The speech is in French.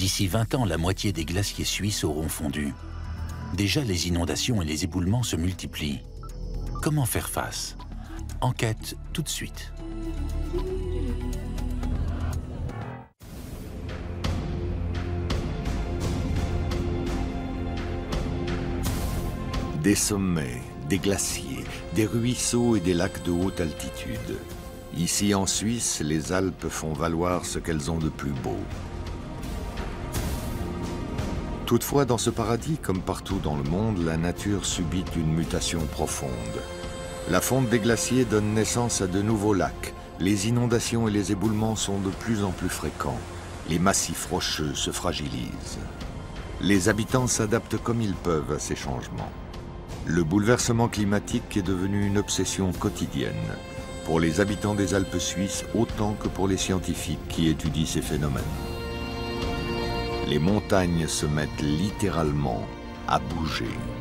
D'ici 20 ans, la moitié des glaciers suisses auront fondu. Déjà, les inondations et les éboulements se multiplient. Comment faire face? Enquête tout de suite. Des sommets, des glaciers, des ruisseaux et des lacs de haute altitude. Ici en Suisse, les Alpes font valoir ce qu'elles ont de plus beau. Toutefois, dans ce paradis, comme partout dans le monde, la nature subit une mutation profonde. La fonte des glaciers donne naissance à de nouveaux lacs. Les inondations et les éboulements sont de plus en plus fréquents. Les massifs rocheux se fragilisent. Les habitants s'adaptent comme ils peuvent à ces changements. Le bouleversement climatique est devenu une obsession quotidienne, pour les habitants des Alpes suisses autant que pour les scientifiques qui étudient ces phénomènes. Les montagnes se mettent littéralement à bouger.